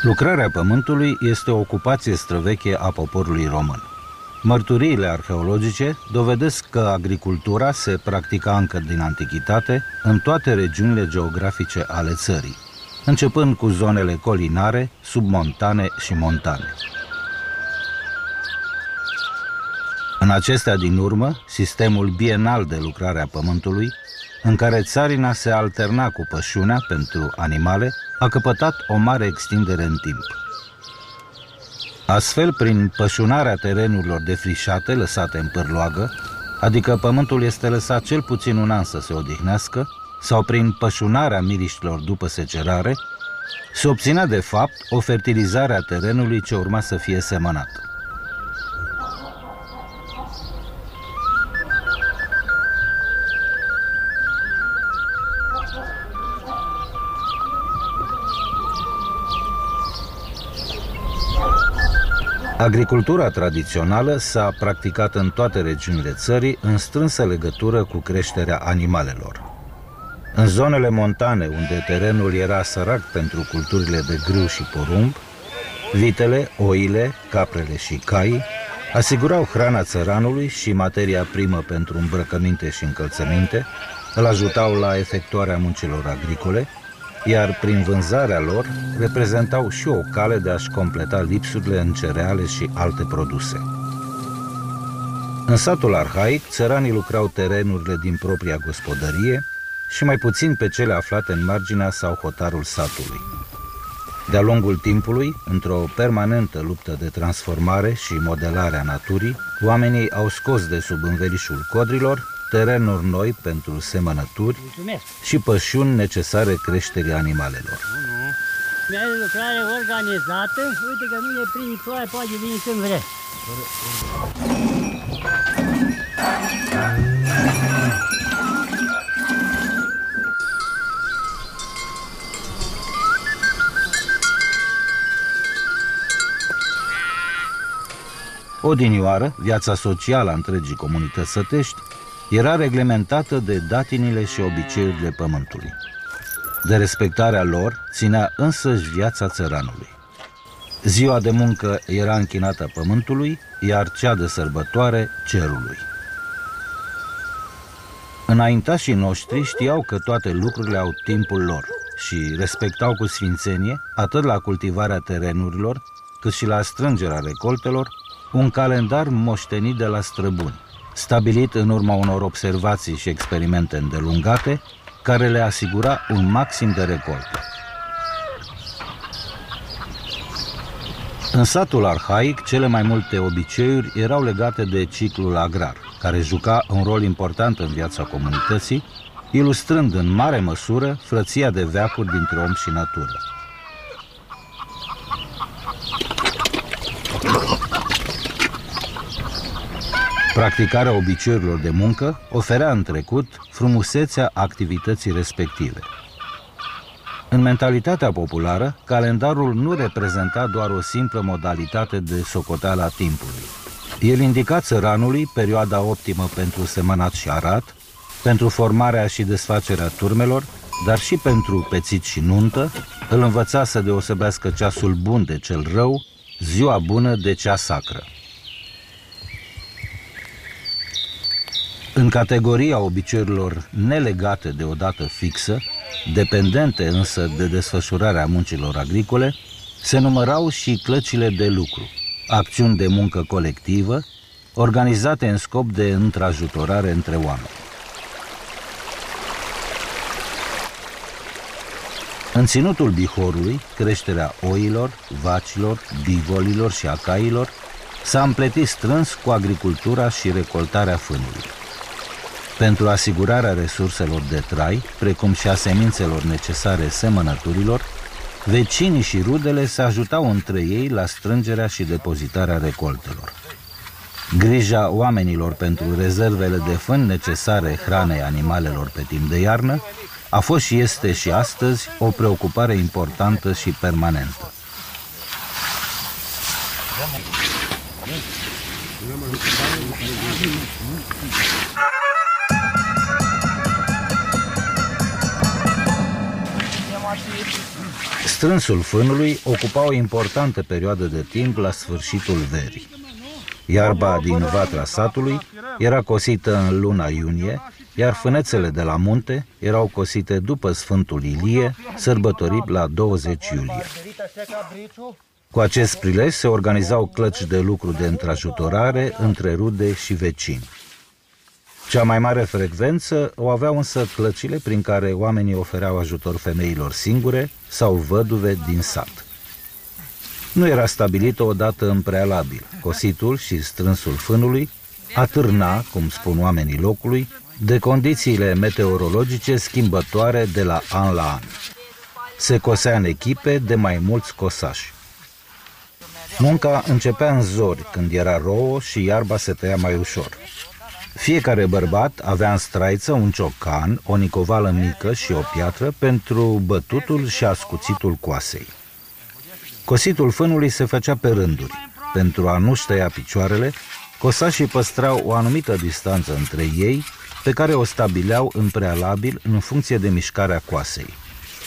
Lucrarea pământului este o ocupație străveche a poporului român. Mărturiile arheologice dovedesc că agricultura se practica încă din antichitate în toate regiunile geografice ale țării, începând cu zonele colinare, submontane și montane. În acestea din urmă, sistemul bienal de lucrare a pământului, în care țarina se alterna cu pășunea pentru animale, a căpătat o mare extindere în timp. Astfel, prin pășunarea terenurilor defrișate lăsate în pârloagă, adică pământul este lăsat cel puțin un an să se odihnească, sau prin pășunarea miriștilor după secerare, se obținea de fapt o fertilizare a terenului ce urma să fie semănat. Agricultura tradițională s-a practicat în toate regiunile țării în strânsă legătură cu creșterea animalelor. În zonele montane, unde terenul era sărac pentru culturile de grâu și porumb, vitele, oile, caprele și caii asigurau hrana țăranului și materia primă pentru îmbrăcăminte și încălțăminte, îl ajutau la efectuarea muncilor agricole, iar prin vânzarea lor reprezentau și o cale de a-și completa lipsurile în cereale și alte produse. În satul arhaic, țăranii lucrau terenurile din propria gospodărie și mai puțin pe cele aflate în marginea sau hotarul satului. De-a lungul timpului, într-o permanentă luptă de transformare și modelare a naturii, oamenii au scos de sub învelișul codrilor terenuri noi pentru semănături și pășuni necesare creșterii animalelor. E lucrare organizată, uite că nu e prin ploaie, poate vine când vrea. Odinioară, viața socială a întregii comunități sătești era reglementată de datinile și obiceiurile pământului. De respectarea lor ținea însăși viața țăranului. Ziua de muncă era închinată pământului, iar cea de sărbătoare cerului. Înaintașii noștri știau că toate lucrurile au timpul lor și respectau cu sfințenie, atât la cultivarea terenurilor, cât și la strângerea recoltelor, un calendar moștenit de la străbuni, stabilit în urma unor observații și experimente îndelungate, care le asigura un maxim de recoltă. În satul arhaic, cele mai multe obiceiuri erau legate de ciclul agrar, care juca un rol important în viața comunității, ilustrând în mare măsură frăția de veacuri dintre om și natură. Practicarea obiceiurilor de muncă oferea în trecut frumusețea activității respective. În mentalitatea populară, calendarul nu reprezenta doar o simplă modalitate de socoteală a timpului. El indica țăranului perioada optimă pentru semănat și arat, pentru formarea și desfacerea turmelor, dar și pentru pețit și nuntă, îl învăța să deosebească ceasul bun de cel rău, ziua bună de cea sacră. În categoria obiceiurilor nelegate de o dată fixă, dependente însă de desfășurarea muncilor agricole, se numărau și clăcile de lucru, acțiuni de muncă colectivă, organizate în scop de întrajutorare între oameni. În ținutul Bihorului, creșterea oilor, vacilor, bivolilor și a cailor s-a împletit strâns cu agricultura și recoltarea fânului. Pentru asigurarea resurselor de trai, precum și a semințelor necesare semănăturilor, vecinii și rudele se ajutau între ei la strângerea și depozitarea recoltelor. Grija oamenilor pentru rezervele de fân necesare hranei animalelor pe timp de iarnă a fost și este și astăzi o preocupare importantă și permanentă. Strânsul fânului ocupa o importantă perioadă de timp la sfârșitul verii. Iarba din vatra satului era cosită în luna iunie, iar fânețele de la munte erau cosite după Sfântul Ilie, sărbătorit la 20 iulie. Cu acest prilej se organizau clăci de lucru de întrajutorare între rude și vecini. Cea mai mare frecvență o aveau însă clăcile prin care oamenii ofereau ajutor femeilor singure sau văduve din sat. Nu era stabilită o dată în prealabil. Cositul și strânsul fânului atârna, cum spun oamenii locului, de condițiile meteorologice schimbătoare de la an la an. Se cosea în echipe de mai mulți cosași. Munca începea în zori, când era rouă și iarba se tăia mai ușor. Fiecare bărbat avea în straiță un ciocan, o nicovală mică și o piatră pentru bătutul și ascuțitul coasei. Cositul fânului se făcea pe rânduri. Pentru a nu-și tăia picioarele, cosașii păstrau o anumită distanță între ei, pe care o stabileau în prealabil în funcție de mișcarea coasei.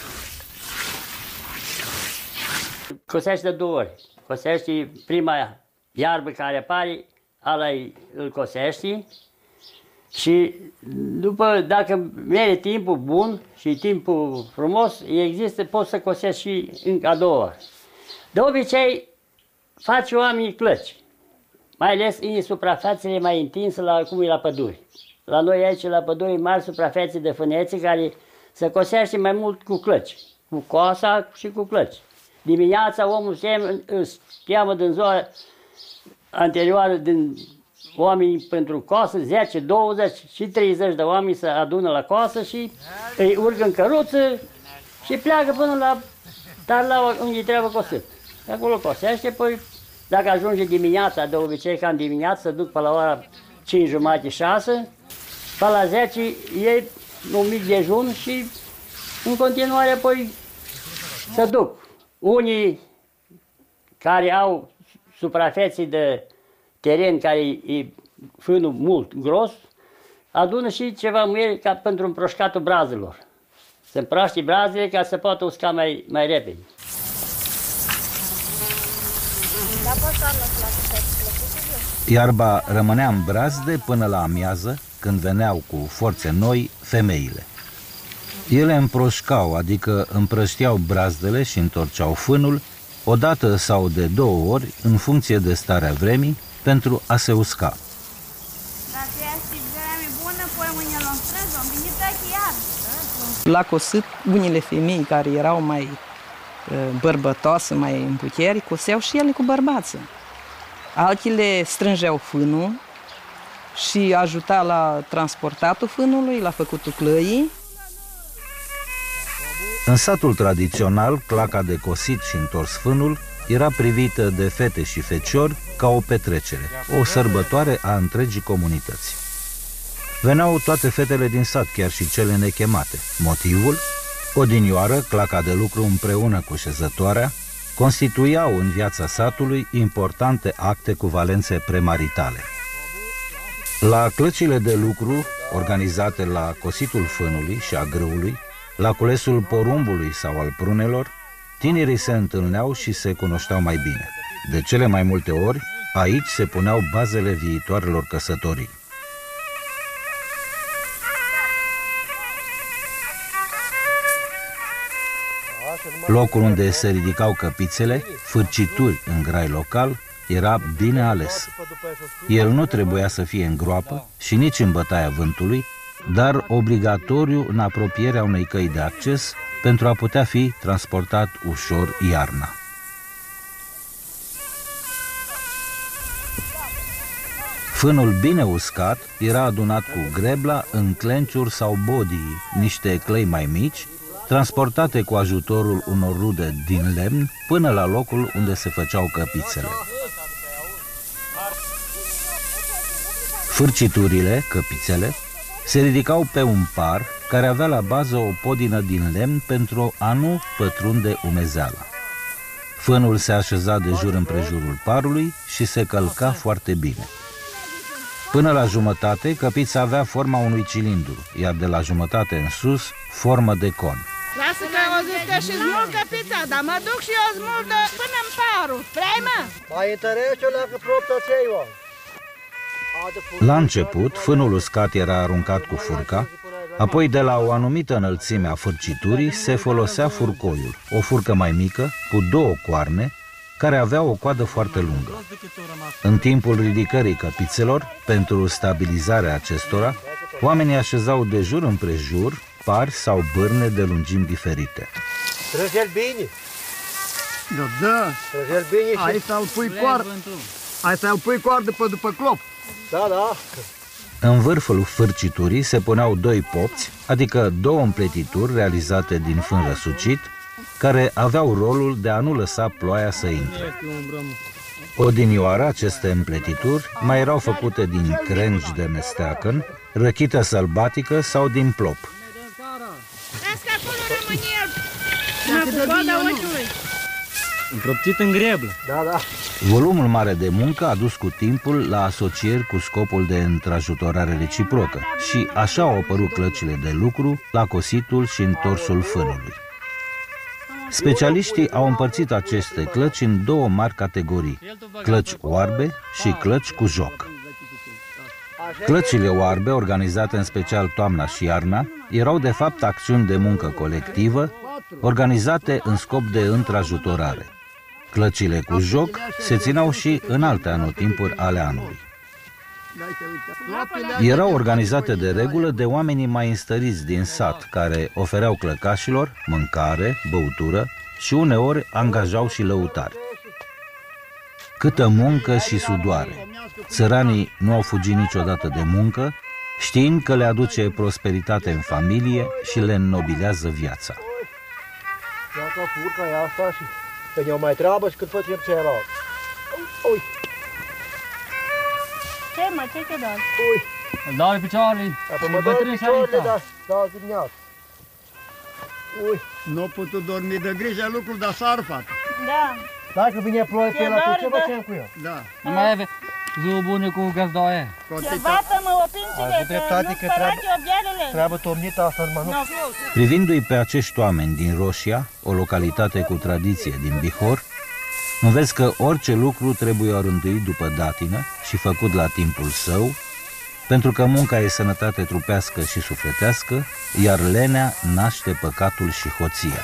Cosești de două ori. Cosești prima iarbă care apare, ala îl cosești și după, dacă merge timpul bun și timpul frumos, există, poți să cosești și încă a doua ori. De obicei, face oamenii clăci, mai ales în suprafețele mai întinse, cum e la păduri. La noi aici, la păduri, mari suprafețe de fânețe care se cosește mai mult cu clăci, cu coasa și cu clăci. Dimineața omul se cheamă din ziua anterioară din oamenii pentru coasă, 10, 20 și 30 de oameni se adună la coasă și îi urcă în căruță și pleacă până la tarla unde trebuie cosit. Acolo cosește, păi dacă ajunge dimineața, de obicei ca în dimineață, se duc pe la ora 5 jumate, 6, pe la 10 iei un mic dejun și în continuare apoi se duc. Unii care au suprafețe de teren care e fânul mult gros, adună și ceva muieri ca pentru împroșcatul brazelor. Se împroaște brazele ca să poată usca mai repede. Iarba rămânea în brazde până la amiază, când veneau cu forțe noi femeile. Ele împroșcau, adică împrășteau brazdele și întorceau fânul, o dată sau de două ori, în funcție de starea vremii, pentru a se usca. La cosit, unele femei care erau mai bărbătoase, mai împuteri, coseau și ele cu bărbață. Altele strângeau fânul și ajuta la transportatul fânului, la făcutul clăii. În satul tradițional, claca de cosit și întors fânul era privită de fete și feciori ca o petrecere, o sărbătoare a întregii comunități. Veneau toate fetele din sat, chiar și cele nechemate. Motivul? Odinioară, claca de lucru împreună cu șezătoarea constituiau în viața satului importante acte cu valențe premaritale. La clăcile de lucru, organizate la cositul fânului și a grâului, la culesul porumbului sau al prunelor, tinerii se întâlneau și se cunoșteau mai bine. De cele mai multe ori, aici se puneau bazele viitoarelor căsătorii. Locul unde se ridicau căpițele, fârcituri în grai local, era bine ales. El nu trebuia să fie în groapă și nici în bătaia vântului, dar obligatoriu în apropierea unei căi de acces pentru a putea fi transportat ușor iarna. Fânul bine uscat era adunat cu grebla în clenciuri sau bodii, niște clăi mai mici, transportate cu ajutorul unor rude din lemn până la locul unde se făceau căpițele. Fârciturile, căpițele, se ridicau pe un par care avea la bază o podină din lemn pentru a nu pătrunde umezeala. Fânul se așeza de jur împrejurul parului și se călca foarte bine. Până la jumătate, căpița avea forma unui cilindru, iar de la jumătate în sus, formă de con. Lasă că o zis că și smulg căpița, dar mă duc și eu smulg până în paru. Vrei, mă? Mai întărește o leacă proptă ți-ai, La început, fânul uscat era aruncat cu furca, apoi de la o anumită înălțime a fârciturii se folosea furcoiul, o furcă mai mică, cu 2 coarne, care avea o coadă foarte lungă. În timpul ridicării căpițelor, pentru stabilizarea acestora, oamenii așezau de jur împrejur pari sau bârne de lungimi diferite. Trăgel bine. Da. Trăgel bine și... Ai să-l pui coardă. Ai să-l pui coardă pe după clop. Da, da. În vârful fârciturii se puneau 2 popți, adică 2 împletituri realizate din fân răsucit, care aveau rolul de a nu lăsa ploaia să intre. Odinioară, aceste împletituri mai erau făcute din crengi de mesteacăn, răchită sălbatică sau din plop. Las că acolo rămâne el. Mă, cu coada ochiului. Încroptit în greblă. Da, da. Volumul mare de muncă a dus cu timpul la asocieri cu scopul de întrajutorare reciprocă și așa au apărut clăcile de lucru la cositul și întorsul fânului. Specialiștii au împărțit aceste clăci în 2 mari categorii, clăci oarbe și clăci cu joc. Clăcile oarbe, organizate în special toamna și iarna, erau de fapt acțiuni de muncă colectivă, organizate în scop de întrajutorare. Clăcile cu joc se țineau și în alte anotimpuri ale anului. Erau organizate de regulă de oamenii mai înstăriți din sat, care ofereau clăcașilor mâncare, băutură și uneori angajau și lăutari. Câtă muncă și sudoare! Țăranii nu au fugit niciodată de muncă, știind că le aduce prosperitate în familie și le înnobilează viața. Dacă furca e asta și că ne-o mai treabă și când facem celălalt. Ui! Ce, mă, ce te dau? Ui! Îl dau picioarele. Apoi mă dau picioarele, da, dimineața. Ui! Nu a putut dormi de grijă lucruri, dar s-ar fac. Da. Dacă vine ploaie pe la ce facem cu el? Da. Nu mai ave ziua bună cu găzdoaie. Ce bată-mă, opințile, că nu spărați obielele. Treabă tomnită asta, mă, nu? Privindu-i pe acești oameni din Roșia, o localitate cu tradiție din Bihor, înveți că orice lucru trebuie orânduit după datină și făcut la timpul său, pentru că munca e sănătate trupească și sufletească, iar lenea naște păcatul și hoția.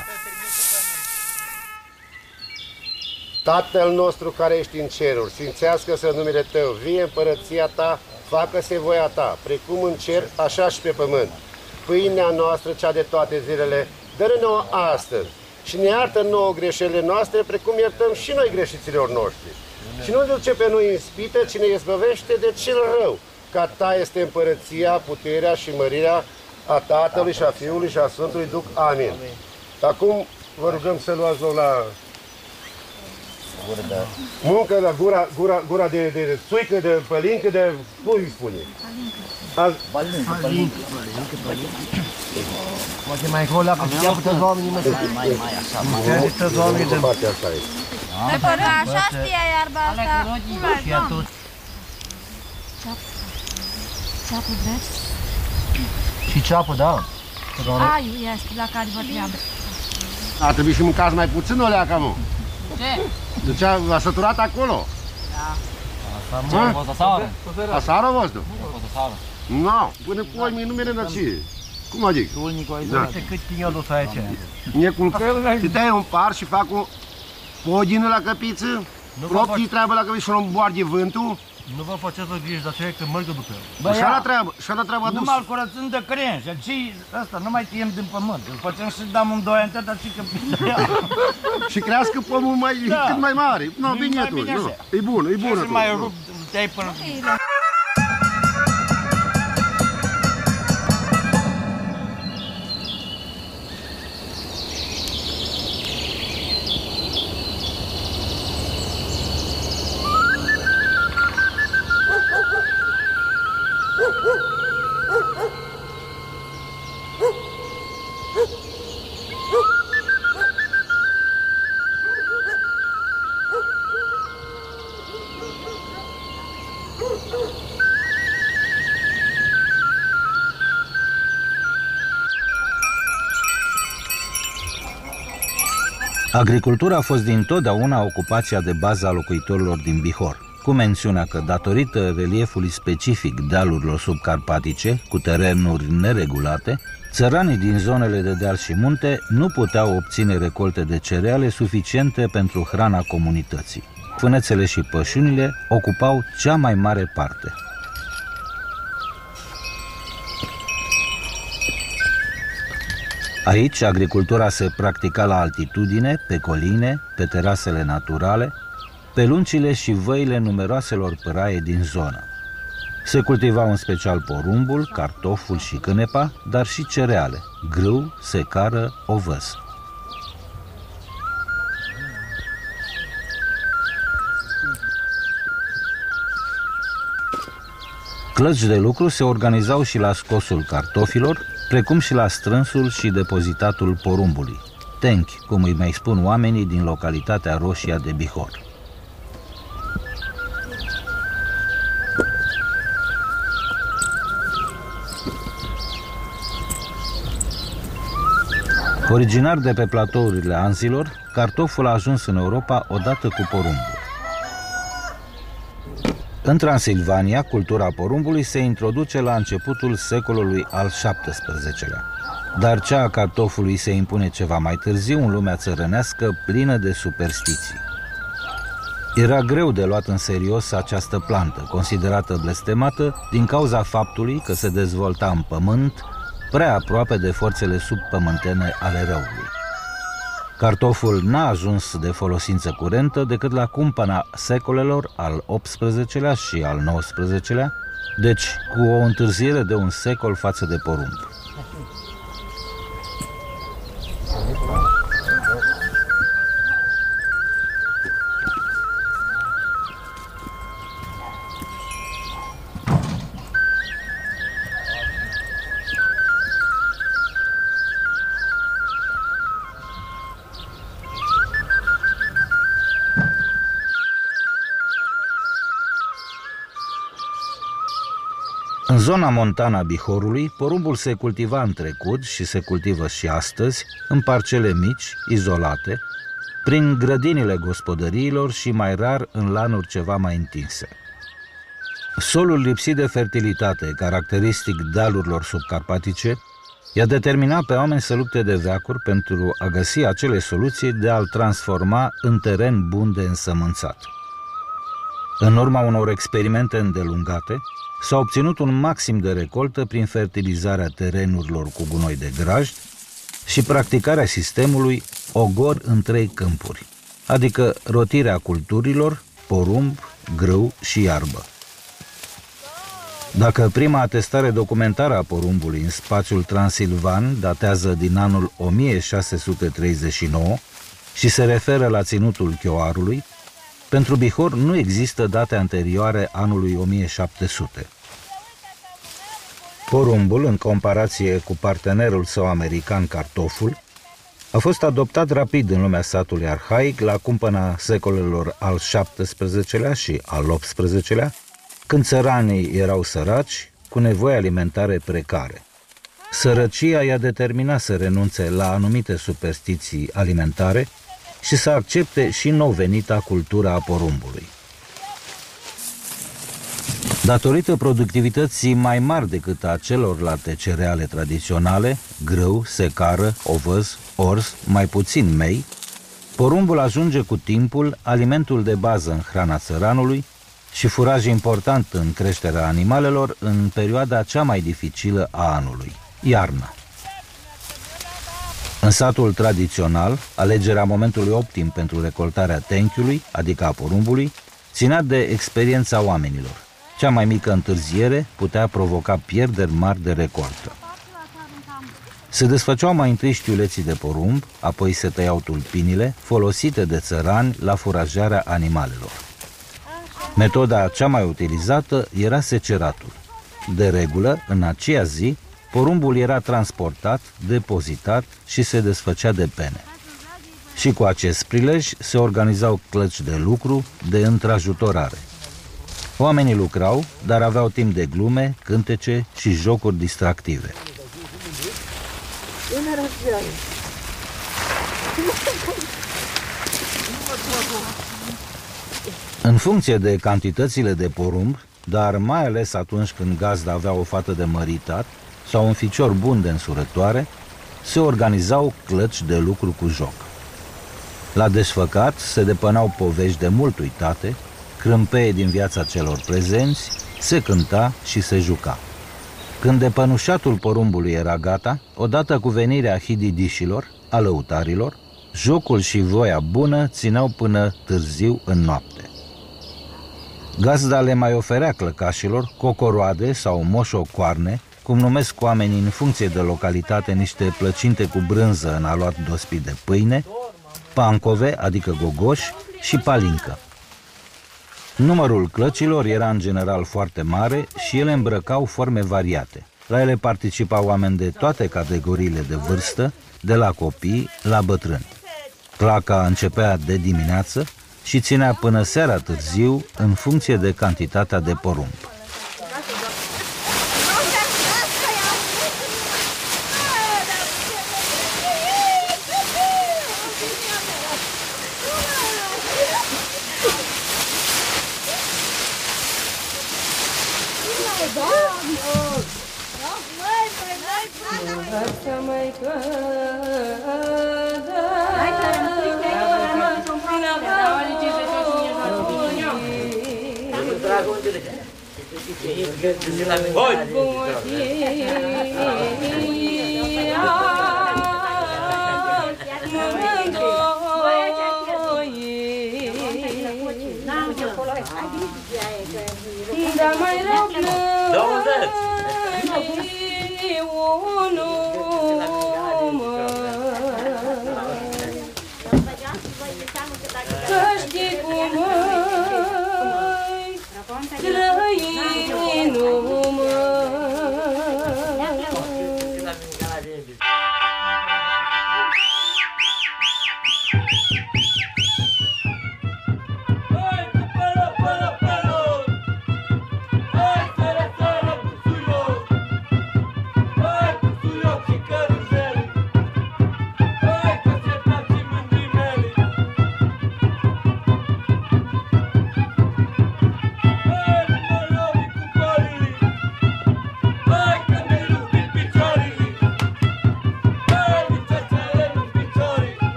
Tatăl nostru care ești în ceruri, sfințească-se numele Tău, vie împărăția Ta, facă-se voia Ta, precum în cer, așa și pe pământ. Pâinea noastră, cea de toate zilele, dă-ne nouă astăzi și ne iartă nouă greșelile noastre, precum iertăm și noi greșiților noștri. Și nu duce pe noi în ispită, ci ne izbăvește de cel rău, ca Ta este împărăția, puterea și mărirea a Tatălui și a Fiului și a Sfântului Duh. Amin. Acum vă rugăm să luați loc la muncă, la gura de țuică, de pălincă, de... cum îi spune? Pălincă. Poate mai încolo, dacă știa puteți oamenii, mă, mai așa, mai puteți oamenii de... De până așa știa iarba asta. Și atunci. Ceapă vreți? Și ceapă, da. Aiu este la care vă treabă. Ar trebui și mâncați mai puțin o leacă, mă. Ce? Deci a săturat acolo. Da. A fost aseară. Aseară a fost, nu? A fost aseară. Nu, până cu oi nu mereu ce. Cum adică? Da. Cât tine-o dus aici? Ne culcă, te tai un par și fac o podină la căpiță, proptii treabă la căpiță și îl îmboarde vântul. Nu vă faceți o grijă, dar ce că merg după el. Așa la treabă, așa la treabă Nu adus. mă-l curățând de crengi, și ăsta, nu mai tiem din pământ. Îl facem și dăm un doi ani, dar și că Și crească pomul mai, cât mai mare. Nu, bine mai atunci, bine nu. așa. E bun, e bun și mai atunci. rup, te-ai până... Agricultura a fost dintotdeauna ocupația de bază a locuitorilor din Bihor, cu mențiunea că, datorită reliefului specific dealurilor subcarpatice, cu terenuri neregulate, țăranii din zonele de deal și munte nu puteau obține recolte de cereale suficiente pentru hrana comunității. Fânețele și pășunile ocupau cea mai mare parte. Aici, agricultura se practica la altitudine, pe coline, pe terasele naturale, pe lungile și văile numeroaselor păraie din zonă. Se cultivau în special porumbul, cartoful și cânepa, dar și cereale, grâu, secară, ovăz. Clăci de lucru se organizau și la scosul cartofilor, precum și la strânsul și depozitatul porumbului, tenchi, cum îi mai spun oamenii din localitatea Roșia de Bihor. Originar de pe platourile Anzilor, cartoful a ajuns în Europa odată cu porumbul. În Transilvania, cultura porumbului se introduce la începutul secolului al XVII-lea, dar cea a cartofului se impune ceva mai târziu în lumea țărănească plină de superstiții. Era greu de luat în serios această plantă, considerată blestemată din cauza faptului că se dezvolta în pământ, prea aproape de forțele subpământene ale răului. Cartoful n-a ajuns de folosință curentă decât la cumpăna secolelor al XVIII-lea și al XIX-lea, deci cu o întârziere de un secol față de porumb. În zona montană a Bihorului, porumbul se cultiva în trecut și se cultivă și astăzi, în parcele mici, izolate, prin grădinile gospodăriilor și mai rar în lanuri ceva mai întinse. Solul lipsit de fertilitate, caracteristic dealurilor subcarpatice, i-a determinat pe oameni să lupte de veacuri pentru a găsi acele soluții de a-l transforma în teren bun de însămânțat. În urma unor experimente îndelungate, s-a obținut un maxim de recoltă prin fertilizarea terenurilor cu gunoi de grajd și practicarea sistemului ogor în 3 câmpuri, adică rotirea culturilor, porumb, grâu și iarbă. Dacă prima atestare documentară a porumbului în spațiul transilvan datează din anul 1639 și se referă la ținutul Chioarului, pentru Bihor nu există date anterioare anului 1700. Porumbul, în comparație cu partenerul său american, cartoful, a fost adoptat rapid în lumea satului arhaic la cumpăna secolelor al XVII-lea și al XVIII-lea, când țăranii erau săraci, cu nevoi alimentare precare. Sărăcia i-a determinat să renunțe la anumite superstiții alimentare și să accepte și nou-venita cultura a porumbului. Datorită productivității mai mari decât a celorlalte cereale tradiționale, grâu, secară, ovăz, orz, mai puțin mei, porumbul ajunge cu timpul alimentul de bază în hrana țăranului și furaj important în creșterea animalelor în perioada cea mai dificilă a anului, iarna. În satul tradițional, alegerea momentului optim pentru recoltarea tenchiului, adică a porumbului, ținea de experiența oamenilor. Cea mai mică întârziere putea provoca pierderi mari de recoltă. Se desfăceau mai întâi știuleții de porumb, apoi se tăiau tulpinile, folosite de țărani la furajarea animalelor. Metoda cea mai utilizată era seceratul. De regulă, în aceea zi, porumbul era transportat, depozitat și se desfăcea de pene. Și cu acest prilej se organizau clăci de lucru, de întrajutorare. Oamenii lucrau, dar aveau timp de glume, cântece și jocuri distractive. În funcție de cantitățile de porumb, dar mai ales atunci când gazda avea o fată de măritat sau un ficior bun de însurătoare, se organizau clăci de lucru cu joc. La desfăcat se depănau povești de mult uitate, crâmpeie din viața celor prezenți, se cânta și se juca. Când depănușatul porumbului era gata, odată cu venirea hididișilor, a lăutarilor, jocul și voia bună țineau până târziu în noapte. Gazda le mai oferea clăcașilor cocoroade sau moșocoarne, cum numesc oamenii în funcție de localitate niște plăcinte cu brânză în aluat dospit de pâine, pancove, adică gogoși, și palincă. Numărul clăcilor era în general foarte mare și ele îmbrăcau forme variate. La ele participau oameni de toate categoriile de vârstă, de la copii la bătrâni. Claca începea de dimineață și ținea până seara târziu în funcție de cantitatea de porumb. Da mai rău plâng,